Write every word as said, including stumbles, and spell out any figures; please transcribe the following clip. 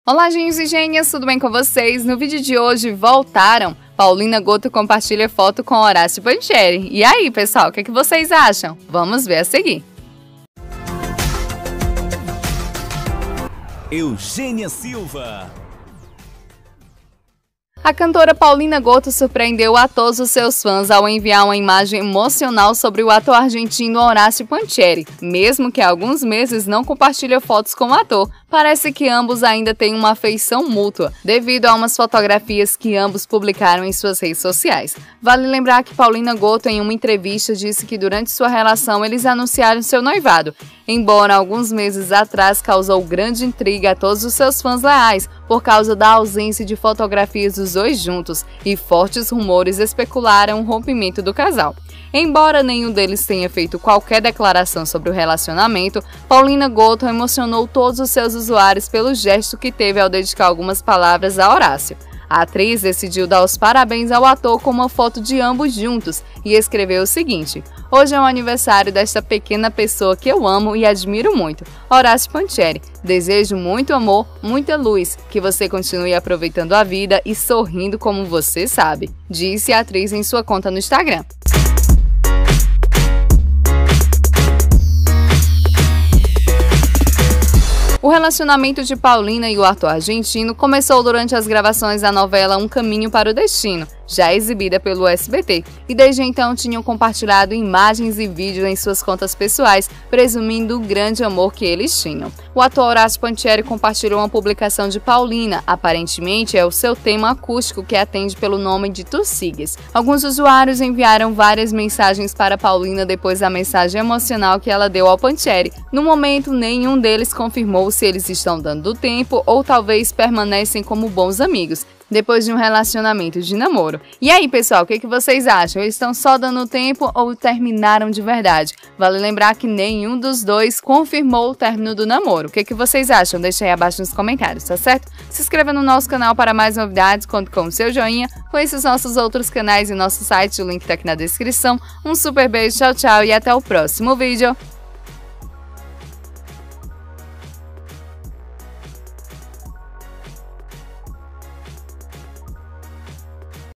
Olá, gênios e gênias, tudo bem com vocês? No vídeo de hoje, voltaram! Paulina Goto compartilha foto com Horácio Pancheri. E aí, pessoal, o que, é que vocês acham? Vamos ver a seguir. Eugênia Silva. A cantora Paulina Goto surpreendeu a todos os seus fãs ao enviar uma imagem emocional sobre o ator argentino Horácio Pancheri. Mesmo que há alguns meses não compartilha fotos com o ator, parece que ambos ainda têm uma afeição mútua, devido a umas fotografias que ambos publicaram em suas redes sociais. Vale lembrar que Paulina Goto, em uma entrevista, disse que durante sua relação eles anunciaram seu noivado, embora alguns meses atrás causou grande intriga a todos os seus fãs leais, por causa da ausência de fotografias dos dois juntos, e fortes rumores especularam o rompimento do casal. Embora nenhum deles tenha feito qualquer declaração sobre o relacionamento, Paulina Goto emocionou todos os seus usuários pelo gesto que teve ao dedicar algumas palavras a Horácio. A atriz decidiu dar os parabéns ao ator com uma foto de ambos juntos e escreveu o seguinte: "Hoje é o aniversário desta pequena pessoa que eu amo e admiro muito, Horácio Pancheri. Desejo muito amor, muita luz, que você continue aproveitando a vida e sorrindo como você sabe", disse a atriz em sua conta no Instagram. O relacionamento de Paulina e o ator argentino começou durante as gravações da novela Um Caminho para o Destino, já exibida pelo S B T, e desde então tinham compartilhado imagens e vídeos em suas contas pessoais, presumindo o grande amor que eles tinham. O ator Horácio Pancheri compartilhou uma publicação de Paulina, aparentemente é o seu tema acústico que atende pelo nome de Tu Sigues. Alguns usuários enviaram várias mensagens para Paulina depois da mensagem emocional que ela deu ao Pancheri. No momento, nenhum deles confirmou se eles estão dando tempo ou talvez permanecem como bons amigos, depois de um relacionamento de namoro. E aí, pessoal, o que, que vocês acham? Eles estão só dando tempo ou terminaram de verdade? Vale lembrar que nenhum dos dois confirmou o término do namoro. O que, que vocês acham? Deixa aí abaixo nos comentários, tá certo? Se inscreva no nosso canal para mais novidades, conte com o seu joinha, conheça os nossos outros canais e nosso site, o link tá aqui na descrição. Um super beijo, tchau, tchau e até o próximo vídeo.